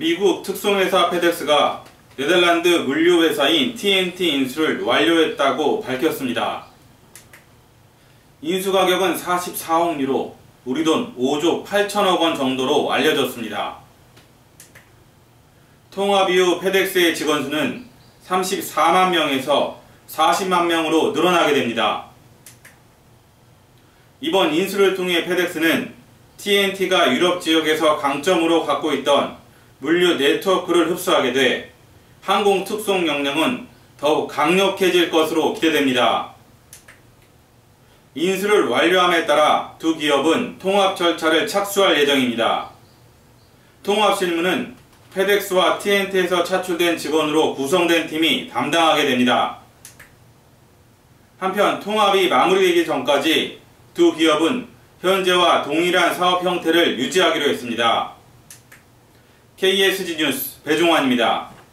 미국 특송회사 페덱스가 네덜란드 물류회사인 TNT 인수를 완료했다고 밝혔습니다. 인수가격은 44억 유로, 우리 돈 5조 8천억 원 정도로 알려졌습니다. 통합 이후 페덱스의 직원 수는 34만 명에서 40만 명으로 늘어나게 됩니다. 이번 인수를 통해 페덱스는 TNT가 유럽 지역에서 강점으로 갖고 있던 물류 네트워크를 흡수하게 돼 항공 특송 역량은 더욱 강력해질 것으로 기대됩니다. 인수를 완료함에 따라 두 기업은 통합 절차를 착수할 예정입니다. 통합 실무는 페덱스와 TNT에서 차출된 직원으로 구성된 팀이 담당하게 됩니다. 한편 통합이 마무리되기 전까지 두 기업은 현재와 동일한 사업 형태를 유지하기로 했습니다. KSG 뉴스 배종환입니다.